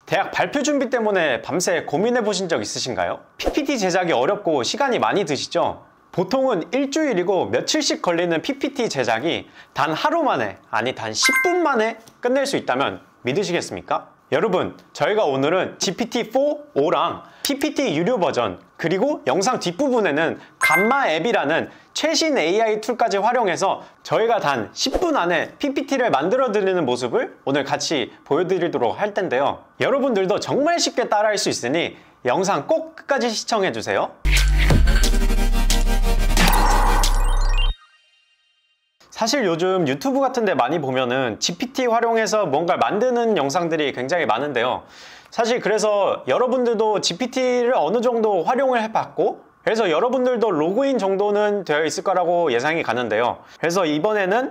대학 발표 준비 때문에 밤새 고민해 보신 적 있으신가요? PPT 제작이 어렵고 시간이 많이 드시죠? 보통은 일주일이고 며칠씩 걸리는 PPT 제작이 단 하루 만에, 아니 단 10분 만에 끝낼 수 있다면 믿으시겠습니까? 여러분, 저희가 오늘은 GPT-4o랑 PPT 유료 버전, 그리고 영상 뒷부분에는 감마 앱이라는 최신 AI 툴까지 활용해서 저희가 단 10분 안에 PPT를 만들어 드리는 모습을 오늘 같이 보여드리도록 할 텐데요. 여러분들도 정말 쉽게 따라할 수 있으니 영상 꼭 끝까지 시청해 주세요. 사실 요즘 유튜브 같은 데 많이 보면은 GPT 활용해서 뭔가 만드는 영상들이 굉장히 많은데요. 사실 그래서 여러분들도 GPT를 어느 정도 활용을 해봤고, 그래서 여러분들도 로그인 정도는 되어 있을 거라고 예상이 가는데요. 그래서 이번에는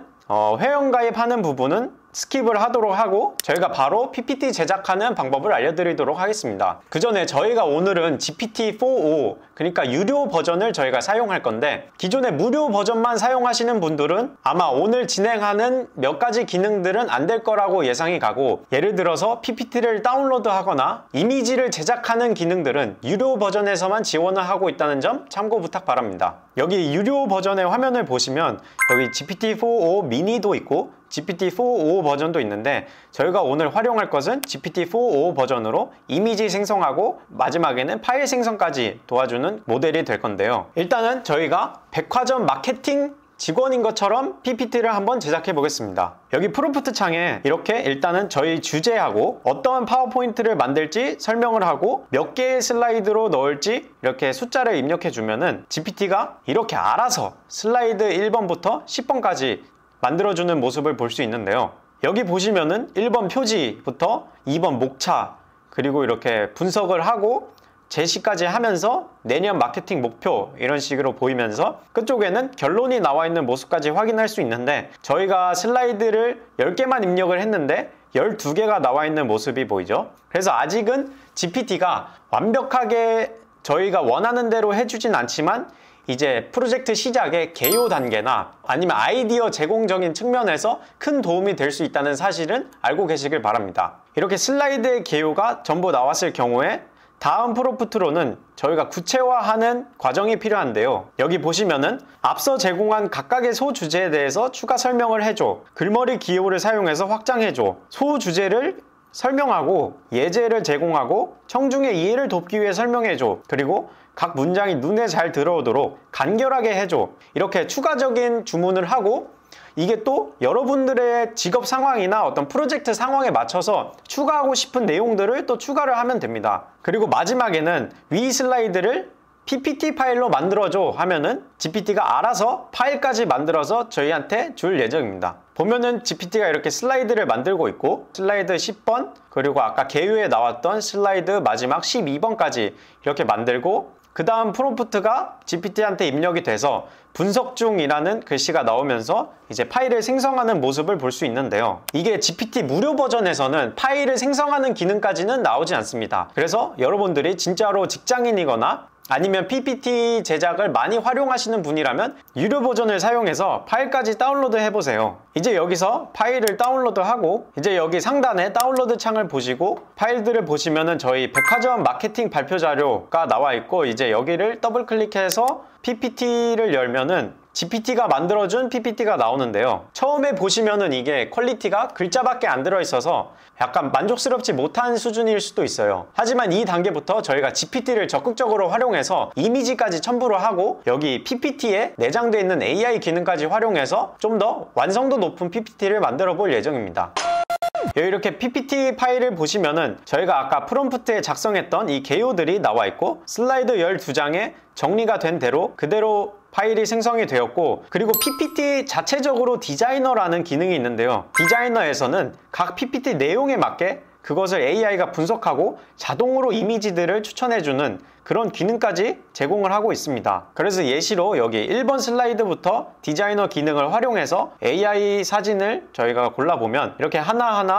회원가입하는 부분은 스킵을 하도록 하고 저희가 바로 PPT 제작하는 방법을 알려드리도록 하겠습니다. 그 전에 저희가 오늘은 GPT-4o, 그러니까 유료 버전을 저희가 사용할 건데, 기존의 무료 버전만 사용하시는 분들은 아마 오늘 진행하는 몇 가지 기능들은 안 될 거라고 예상이 가고, 예를 들어서 PPT를 다운로드 하거나 이미지를 제작하는 기능들은 유료 버전에서만 지원을 하고 있다는 점 참고 부탁 바랍니다. 여기 유료 버전의 화면을 보시면 여기 GPT-4o 미니도 있고 GPT-4o 버전도 있는데, 저희가 오늘 활용할 것은 GPT-4o 버전으로 이미지 생성하고 마지막에는 파일 생성까지 도와주는 모델이 될 건데요. 일단은 저희가 백화점 마케팅 직원인 것처럼 PPT를 한번 제작해 보겠습니다. 여기 프롬프트 창에 이렇게 일단은 저희 주제하고 어떠한 파워포인트를 만들지 설명을 하고 몇 개의 슬라이드로 넣을지 이렇게 숫자를 입력해 주면은 GPT가 이렇게 알아서 슬라이드 1번부터 10번까지 만들어주는 모습을 볼 수 있는데요. 여기 보시면은 1번 표지부터 2번 목차, 그리고 이렇게 분석을 하고 제시까지 하면서 내년 마케팅 목표 이런 식으로 보이면서 끝쪽에는 결론이 나와 있는 모습까지 확인할 수 있는데, 저희가 슬라이드를 10개만 입력을 했는데 12개가 나와 있는 모습이 보이죠. 그래서 아직은 GPT가 완벽하게 저희가 원하는 대로 해주진 않지만 이제 프로젝트 시작의 개요 단계나 아니면 아이디어 제공적인 측면에서 큰 도움이 될 수 있다는 사실은 알고 계시길 바랍니다. 이렇게 슬라이드의 개요가 전부 나왔을 경우에 다음 프롬프트로는 저희가 구체화하는 과정이 필요한데요. 여기 보시면은 앞서 제공한 각각의 소주제에 대해서 추가 설명을 해줘, 글머리 기호를 사용해서 확장해줘, 소주제를 설명하고 예제를 제공하고 청중의 이해를 돕기 위해 설명해줘, 그리고 각 문장이 눈에 잘 들어오도록 간결하게 해줘, 이렇게 추가적인 주문을 하고, 이게 또 여러분들의 직업 상황이나 어떤 프로젝트 상황에 맞춰서 추가하고 싶은 내용들을 또 추가를 하면 됩니다. 그리고 마지막에는 위 슬라이드를 PPT 파일로 만들어줘 하면은 GPT가 알아서 파일까지 만들어서 저희한테 줄 예정입니다. 보면은 GPT가 이렇게 슬라이드를 만들고 있고, 슬라이드 10번, 그리고 아까 개요에 나왔던 슬라이드 마지막 12번까지 이렇게 만들고, 그 다음 프롬프트가 GPT한테 입력이 돼서 분석 중이라는 글씨가 나오면서 이제 파일을 생성하는 모습을 볼 수 있는데요. 이게 GPT 무료 버전에서는 파일을 생성하는 기능까지는 나오지 않습니다. 그래서 여러분들이 진짜로 직장인이거나 아니면 PPT 제작을 많이 활용하시는 분이라면 유료 버전을 사용해서 파일까지 다운로드 해보세요. 이제 여기서 파일을 다운로드하고, 이제 여기 상단에 다운로드 창을 보시고 파일들을 보시면은 저희 백화점 마케팅 발표 자료가 나와 있고, 이제 여기를 더블 클릭해서 PPT를 열면은 GPT가 만들어준 PPT가 나오는데요. 처음에 보시면은 이게 퀄리티가 글자밖에 안 들어있어서 약간 만족스럽지 못한 수준일 수도 있어요. 하지만 이 단계부터 저희가 GPT를 적극적으로 활용해서 이미지까지 첨부를 하고 여기 PPT에 내장되어 있는 AI 기능까지 활용해서 좀 더 완성도 높은 PPT를 만들어 볼 예정입니다. 여기 이렇게 PPT 파일을 보시면은 저희가 아까 프롬프트에 작성했던 이 개요들이 나와 있고, 슬라이드 12장에 정리가 된 대로 그대로 파일이 생성이 되었고, 그리고 PPT 자체적으로 디자이너라는 기능이 있는데요. 디자이너에서는 각 PPT 내용에 맞게 그것을 AI가 분석하고 자동으로 이미지들을 추천해주는 그런 기능까지 제공을 하고 있습니다. 그래서 예시로 여기 1번 슬라이드부터 디자이너 기능을 활용해서 AI 사진을 저희가 골라보면 이렇게 하나하나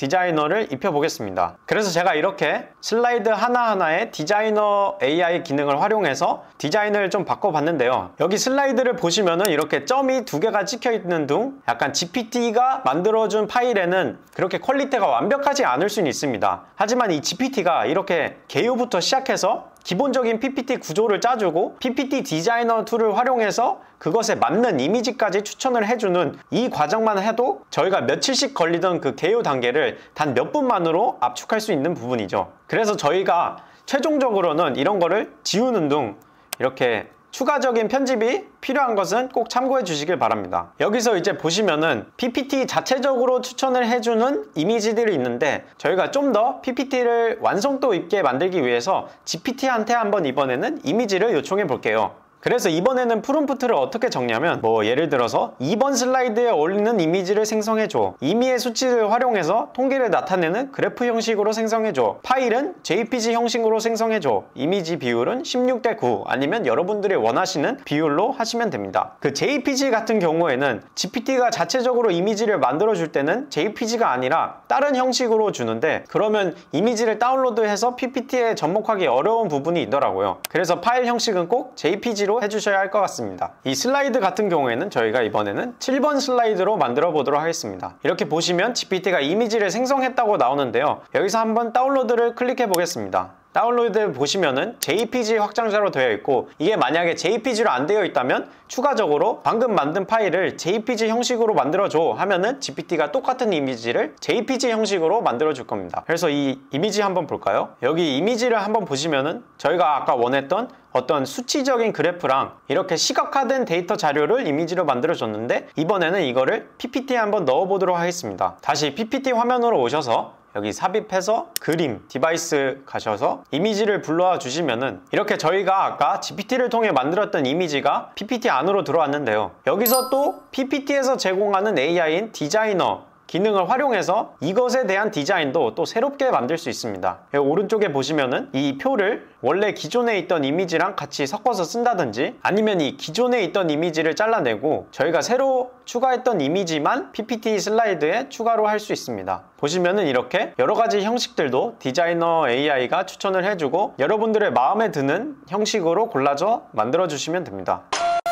디자이너를 입혀보겠습니다. 그래서 제가 이렇게 슬라이드 하나하나에 디자이너 AI 기능을 활용해서 디자인을 좀 바꿔봤는데요. 여기 슬라이드를 보시면은 이렇게 점이 2개가 찍혀있는 등 약간 GPT가 만들어준 파일에는 그렇게 퀄리티가 완벽하지 않을 수는 있습니다. 하지만 이 GPT가 이렇게 개요부터 시작해서 기본적인 PPT 구조를 짜주고 PPT 디자이너 툴을 활용해서 그것에 맞는 이미지까지 추천을 해주는 이 과정만 해도 저희가 며칠씩 걸리던 그 개요 단계를 단 몇 분만으로 압축할 수 있는 부분이죠. 그래서 저희가 최종적으로는 이런 거를 지우는 등 이렇게 추가적인 편집이 필요한 것은 꼭 참고해 주시길 바랍니다. 여기서 이제 보시면은 PPT 자체적으로 추천을 해주는 이미지들이 있는데 저희가 좀 더 PPT를 완성도 있게 만들기 위해서 GPT한테 한번 이번에는 이미지를 요청해 볼게요. 그래서 이번에는 프롬프트를 어떻게 적냐면 예를 들어서 2번 슬라이드에 어울리는 이미지를 생성해줘, 임의의 수치를 활용해서 통계를 나타내는 그래프 형식으로 생성해줘, 파일은 JPG 형식으로 생성해줘, 이미지 비율은 16:9 아니면 여러분들이 원하시는 비율로 하시면 됩니다. 그 JPG 같은 경우에는 GPT가 자체적으로 이미지를 만들어줄 때는 JPG가 아니라 다른 형식으로 주는데 그러면 이미지를 다운로드해서 PPT에 접목하기 어려운 부분이 있더라고요. 그래서 파일 형식은 꼭 JPG로 해주셔야 할 것 같습니다. 이 슬라이드 같은 경우에는 저희가 이번에는 7번 슬라이드로 만들어 보도록 하겠습니다. 이렇게 보시면 GPT가 이미지를 생성했다고 나오는데요. 여기서 한번 다운로드를 클릭해 보겠습니다. 다운로드 보시면은 JPG 확장자로 되어 있고 이게 만약에 JPG로 안 되어 있다면 추가적으로 방금 만든 파일을 JPG 형식으로 만들어줘 하면은 GPT가 똑같은 이미지를 JPG 형식으로 만들어 줄 겁니다. 그래서 이 이미지 한번 볼까요? 여기 이미지를 한번 보시면은 저희가 아까 원했던 어떤 수치적인 그래프랑 이렇게 시각화된 데이터 자료를 이미지로 만들어 줬는데 이번에는 이거를 PPT에 한번 넣어 보도록 하겠습니다. 다시 PPT 화면으로 오셔서 여기 삽입해서 그림, 디바이스 가셔서 이미지를 불러와 주시면은 이렇게 저희가 아까 GPT를 통해 만들었던 이미지가 PPT 안으로 들어왔는데요. 여기서 또 PPT에서 제공하는 AI인 디자이너 기능을 활용해서 이것에 대한 디자인도 또 새롭게 만들 수 있습니다. 여기 오른쪽에 보시면은 이 표를 원래 기존에 있던 이미지랑 같이 섞어서 쓴다든지 아니면 이 기존에 있던 이미지를 잘라내고 저희가 새로 추가했던 이미지만 PPT 슬라이드에 추가로 할 수 있습니다. 보시면은 이렇게 여러가지 형식들도 디자이너 AI가 추천을 해주고 여러분들의 마음에 드는 형식으로 골라서 만들어 주시면 됩니다.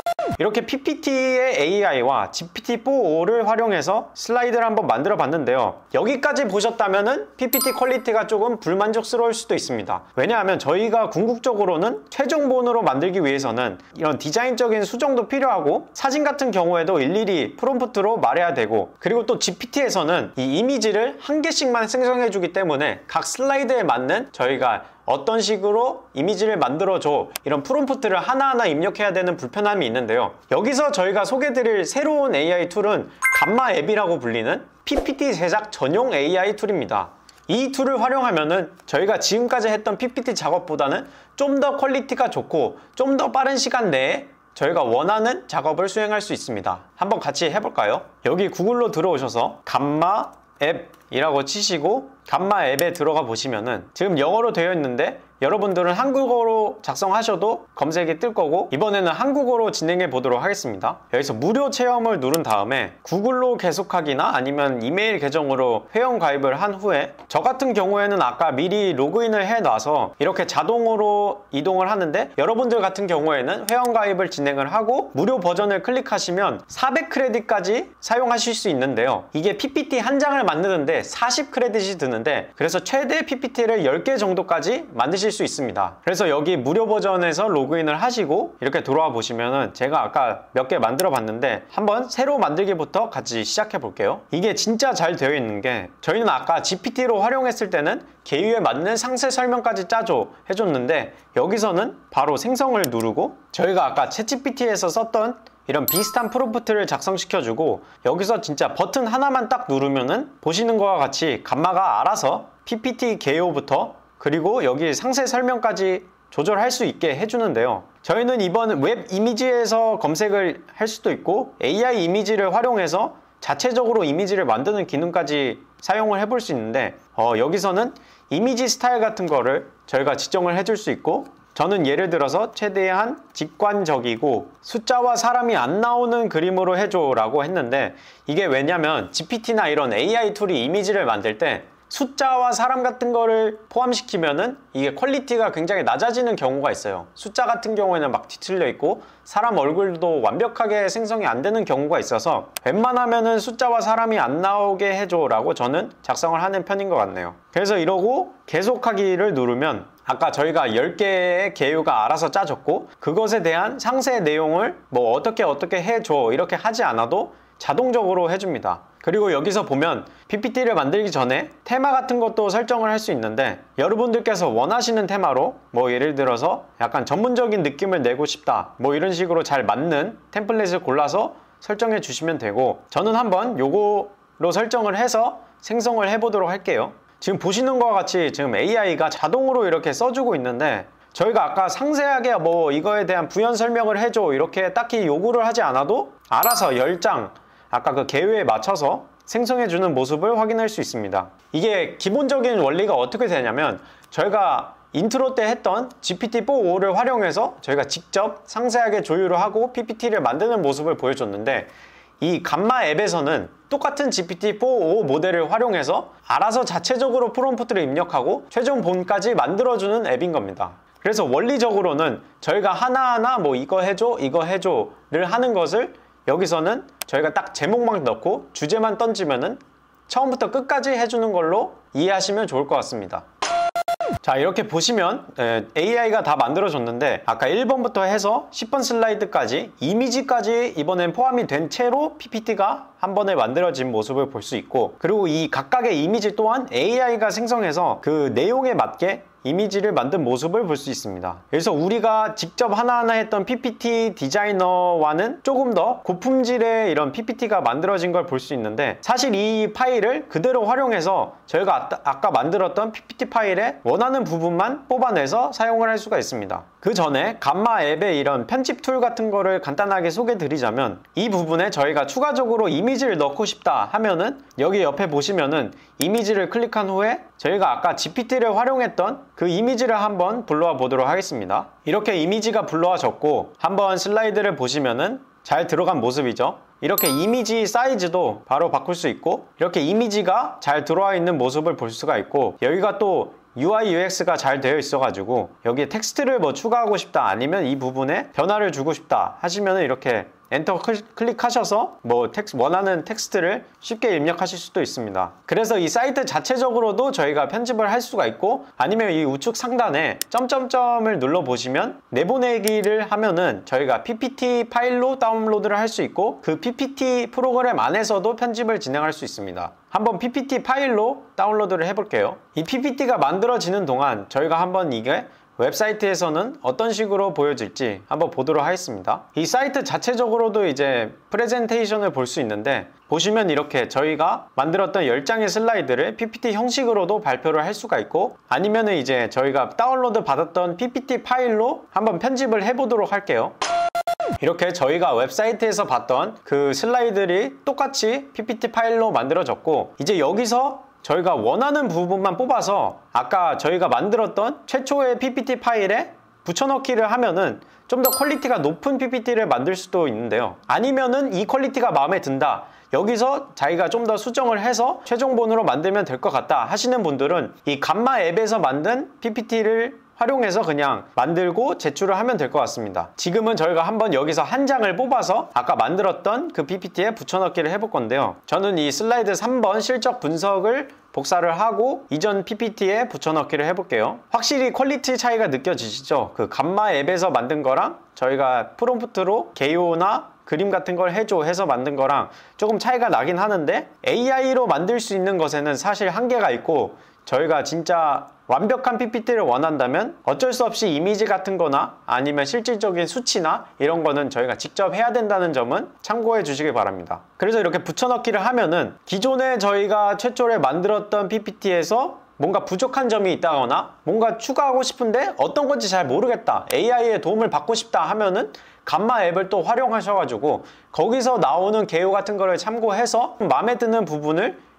이렇게 PPT의 AI와 GPT-4o를 활용해서 슬라이드를 한번 만들어 봤는데요. 여기까지 보셨다면은 PPT 퀄리티가 조금 불만족스러울 수도 있습니다. 왜냐하면 저희가 궁극적으로는 최종본으로 만들기 위해서는 이런 디자인적인 수정도 필요하고 사진 같은 경우에도 일일이 프롬프트로 말해야 되고 그리고 또 GPT에서는 이 이미지를 한 개씩만 생성해 주기 때문에 각 슬라이드에 맞는 저희가 어떤 식으로 이미지를 만들어줘 이런 프롬프트를 하나하나 입력해야 되는 불편함이 있는데요. 여기서 저희가 소개드릴 새로운 AI 툴은 감마 앱이라고 불리는 PPT 제작 전용 AI 툴입니다. 이 툴을 활용하면은 저희가 지금까지 했던 PPT 작업보다는 좀 더 퀄리티가 좋고 좀 더 빠른 시간 내에 저희가 원하는 작업을 수행할 수 있습니다. 한번 같이 해볼까요? 여기 구글로 들어오셔서 감마 앱이라고 치시고 감마 앱에 들어가 보시면은 지금 영어로 되어 있는데 여러분들은 한국어로 작성하셔도 검색이 뜰 거고 이번에는 한국어로 진행해 보도록 하겠습니다. 여기서 무료 체험을 누른 다음에 구글로 계속하기나 아니면 이메일 계정으로 회원 가입을 한 후에 저 같은 경우에는 아까 미리 로그인을 해 놔서 이렇게 자동으로 이동을 하는데 여러분들 같은 경우에는 회원 가입을 진행을 하고 무료 버전을 클릭하시면 400크레딧까지 사용하실 수 있는데요. 이게 PPT 한 장을 만드는데 40크레딧이 드는데 그래서 최대 PPT를 10개 정도까지 만드실 수 있습니다. 그래서 여기 무료 버전에서 로그인을 하시고 이렇게 들어와 보시면은 제가 아까 몇 개 만들어 봤는데 한번 새로 만들기부터 같이 시작해 볼게요. 이게 진짜 잘 되어 있는 게 저희는 아까 GPT로 활용했을 때는 개요에 맞는 상세 설명까지 짜줘 해줬는데 여기서는 바로 생성을 누르고 저희가 아까 챗GPT에서 썼던 이런 비슷한 프롬프트를 작성시켜주고 여기서 진짜 버튼 하나만 딱 누르면은 보시는 것과 같이 감마가 알아서 PPT 개요부터 그리고 여기 상세 설명까지 조절할 수 있게 해주는데요. 저희는 이번 웹 이미지에서 검색을 할 수도 있고 AI 이미지를 활용해서 자체적으로 이미지를 만드는 기능까지 사용을 해볼 수 있는데 여기서는 이미지 스타일 같은 거를 저희가 지정을 해줄 수 있고 저는 예를 들어서 최대한 직관적이고 숫자와 사람이 안 나오는 그림으로 해줘 라고 했는데 이게 왜냐면 GPT나 이런 AI 툴이 이미지를 만들 때 숫자와 사람 같은 거를 포함시키면은 이게 퀄리티가 굉장히 낮아지는 경우가 있어요. 숫자 같은 경우에는 막 뒤틀려 있고 사람 얼굴도 완벽하게 생성이 안 되는 경우가 있어서 웬만하면은 숫자와 사람이 안 나오게 해줘 라고 저는 작성을 하는 편인 것 같네요. 그래서 이러고 계속하기를 누르면 아까 저희가 10개의 개요가 알아서 짜졌고 그것에 대한 상세 내용을 뭐 어떻게 해줘 이렇게 하지 않아도 자동적으로 해줍니다. 그리고 여기서 보면 PPT를 만들기 전에 테마 같은 것도 설정을 할 수 있는데 여러분들께서 원하시는 테마로 뭐 예를 들어서 약간 전문적인 느낌을 내고 싶다 뭐 이런 식으로 잘 맞는 템플릿을 골라서 설정해 주시면 되고 저는 한번 요거로 설정을 해서 생성을 해 보도록 할게요. 지금 보시는 것과 같이 지금 AI가 자동으로 이렇게 써주고 있는데 저희가 아까 상세하게 뭐 이거에 대한 부연 설명을 해줘 이렇게 딱히 요구를 하지 않아도 알아서 10장 아까 그 개요에 맞춰서 생성해주는 모습을 확인할 수 있습니다. 이게 기본적인 원리가 어떻게 되냐면 저희가 인트로 때 했던 GPT-4.5를 활용해서 저희가 직접 상세하게 조율을 하고 PPT를 만드는 모습을 보여줬는데 이 감마 앱에서는 똑같은 GPT-4.5 모델을 활용해서 알아서 자체적으로 프롬프트를 입력하고 최종 본까지 만들어주는 앱인 겁니다. 그래서 원리적으로는 저희가 하나하나 뭐 이거 해줘를 하는 것을 여기서는 저희가 딱 제목만 넣고 주제만 던지면은 처음부터 끝까지 해주는 걸로 이해하시면 좋을 것 같습니다. 자, 이렇게 보시면 AI가 다 만들어졌는데 아까 1번부터 해서 10번 슬라이드까지 이미지까지 이번엔 포함이 된 채로 PPT가 한 번에 만들어진 모습을 볼 수 있고 그리고 이 각각의 이미지 또한 AI가 생성해서 그 내용에 맞게 이미지를 만든 모습을 볼 수 있습니다. 그래서 우리가 직접 하나하나 했던 PPT 디자이너와는 조금 더 고품질의 이런 PPT가 만들어진 걸 볼 수 있는데 사실 이 파일을 그대로 활용해서 저희가 아까 만들었던 PPT 파일에 원하는 부분만 뽑아내서 사용을 할 수가 있습니다. 그 전에 감마 앱의 이런 편집 툴 같은 거를 간단하게 소개해 드리자면 이 부분에 저희가 추가적으로 이미지를 넣고 싶다 하면은 여기 옆에 보시면은 이미지를 클릭한 후에 저희가 아까 GPT를 활용했던 그 이미지를 한번 불러와 보도록 하겠습니다. 이렇게 이미지가 불러와졌고 한번 슬라이드를 보시면은 잘 들어간 모습이죠. 이렇게 이미지 사이즈도 바로 바꿀 수 있고 이렇게 이미지가 잘 들어와 있는 모습을 볼 수가 있고 여기가 또 UI, UX가 잘 되어 있어 가지고 여기에 텍스트를 뭐 추가하고 싶다 아니면 이 부분에 변화를 주고 싶다 하시면 이렇게 엔터 클릭하셔서 뭐 원하는 텍스트를 쉽게 입력하실 수도 있습니다. 그래서 이 사이트 자체적으로도 저희가 편집을 할 수가 있고 아니면 이 우측 상단에 점점점을 눌러 보시면 내보내기를 하면은 저희가 PPT 파일로 다운로드를 할 수 있고 그 PPT 프로그램 안에서도 편집을 진행할 수 있습니다. 한번 PPT 파일로 다운로드를 해볼게요. 이 PPT가 만들어지는 동안 저희가 한번 이게 웹사이트에서는 어떤 식으로 보여질지 한번 보도록 하겠습니다. 이 사이트 자체적으로도 이제 프레젠테이션을 볼 수 있는데 보시면 이렇게 저희가 만들었던 10장의 슬라이드를 PPT 형식으로도 발표를 할 수가 있고 아니면은 이제 저희가 다운로드 받았던 PPT 파일로 한번 편집을 해보도록 할게요. 이렇게 저희가 웹사이트에서 봤던 그 슬라이드들이 똑같이 PPT 파일로 만들어졌고 이제 여기서 저희가 원하는 부분만 뽑아서 아까 저희가 만들었던 최초의 PPT 파일에 붙여넣기를 하면은 좀 더 퀄리티가 높은 PPT를 만들 수도 있는데요. 아니면은 이 퀄리티가 마음에 든다. 여기서 자기가 좀 더 수정을 해서 최종본으로 만들면 될 것 같다 하시는 분들은 이 감마 앱에서 만든 PPT를 활용해서 그냥 만들고 제출을 하면 될 것 같습니다. 지금은 저희가 한번 여기서 한 장을 뽑아서 아까 만들었던 그 PPT에 붙여넣기를 해볼 건데요. 저는 이 슬라이드 3번 실적 분석을 복사를 하고 이전 PPT에 붙여넣기를 해볼게요. 확실히 퀄리티 차이가 느껴지시죠? 그 감마 앱에서 만든 거랑 저희가 프롬프트로 개요나 그림 같은 걸 해줘 해서 만든 거랑 조금 차이가 나긴 하는데 AI로 만들 수 있는 것에는 사실 한계가 있고 저희가 진짜 완벽한 PPT를 원한다면 어쩔 수 없이 이미지 같은 거나 아니면 실질적인 수치나 이런 거는 저희가 직접 해야 된다는 점은 참고해 주시기 바랍니다. 그래서 이렇게 붙여넣기를 하면은 기존에 저희가 최초에 만들었던 PPT에서 뭔가 부족한 점이 있다거나 뭔가 추가하고 싶은데 어떤 건지 잘 모르겠다, AI의 도움을 받고 싶다 하면은 감마 앱을 또 활용하셔가지고 거기서 나오는 개요 같은 거를 참고해서 마음에 드는 부분을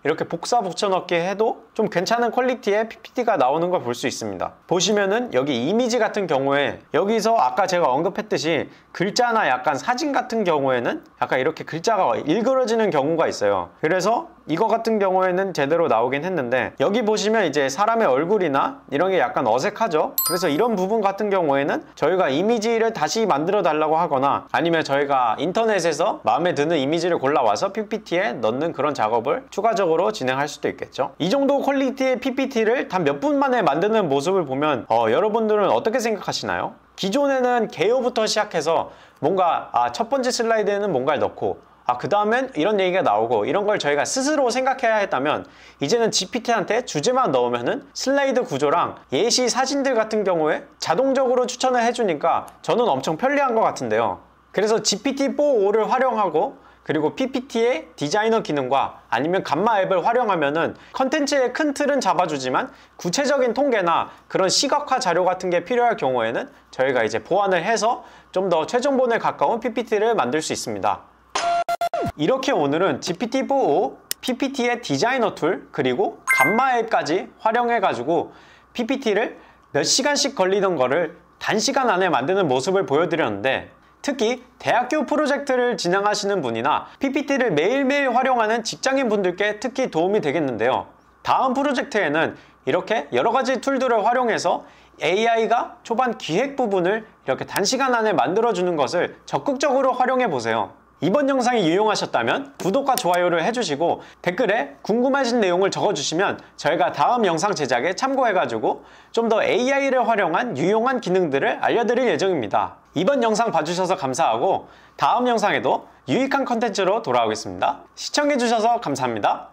이렇게 복사 붙여넣기 해도 좀 괜찮은 퀄리티의 PPT가 나오는 걸 볼 수 있습니다. 보시면은 여기 이미지 같은 경우에 여기서 아까 제가 언급했듯이 글자나 약간 사진 같은 경우에는 약간 이렇게 글자가 일그러지는 경우가 있어요. 그래서 이거 같은 경우에는 제대로 나오긴 했는데 여기 보시면 이제 사람의 얼굴이나 이런 게 약간 어색하죠. 그래서 이런 부분 같은 경우에는 저희가 이미지를 다시 만들어 달라고 하거나 아니면 저희가 인터넷에서 마음에 드는 이미지를 골라와서 PPT에 넣는 그런 작업을 추가적으로 진행할 수도 있겠죠. 이 정도 퀄리티의 PPT를 단 몇 분 만에 만드는 모습을 보면 여러분들은 어떻게 생각하시나요? 기존에는 개요부터 시작해서 뭔가 첫 번째 슬라이드에는 뭔가를 넣고 그 다음엔 이런 얘기가 나오고 이런 걸 저희가 스스로 생각해야 했다면 이제는 GPT한테 주제만 넣으면은 슬라이드 구조랑 예시 사진들 같은 경우에 자동적으로 추천을 해주니까 저는 엄청 편리한 것 같은데요. 그래서 GPT-4.5를 활용하고 그리고 PPT의 디자이너 기능과 아니면 감마 앱을 활용하면은 컨텐츠의 큰 틀은 잡아주지만 구체적인 통계나 그런 시각화 자료 같은 게 필요할 경우에는 저희가 이제 보완을 해서 좀 더 최종본에 가까운 PPT를 만들 수 있습니다. 이렇게 오늘은 GPT-4.5, PPT의 디자이너 툴, 그리고 감마 앱까지 활용해가지고 PPT를 몇 시간씩 걸리던 거를 단시간 안에 만드는 모습을 보여드렸는데 특히 대학교 프로젝트를 진행하시는 분이나 PPT를 매일매일 활용하는 직장인 분들께 특히 도움이 되겠는데요. 다음 프로젝트에는 이렇게 여러가지 툴들을 활용해서 AI가 초반 기획 부분을 이렇게 단시간 안에 만들어주는 것을 적극적으로 활용해 보세요. 이번 영상이 유용하셨다면 구독과 좋아요를 해주시고 댓글에 궁금하신 내용을 적어주시면 저희가 다음 영상 제작에 참고해가지고 좀 더 AI를 활용한 유용한 기능들을 알려드릴 예정입니다. 이번 영상 봐주셔서 감사하고 다음 영상에도 유익한 컨텐츠로 돌아오겠습니다. 시청해주셔서 감사합니다.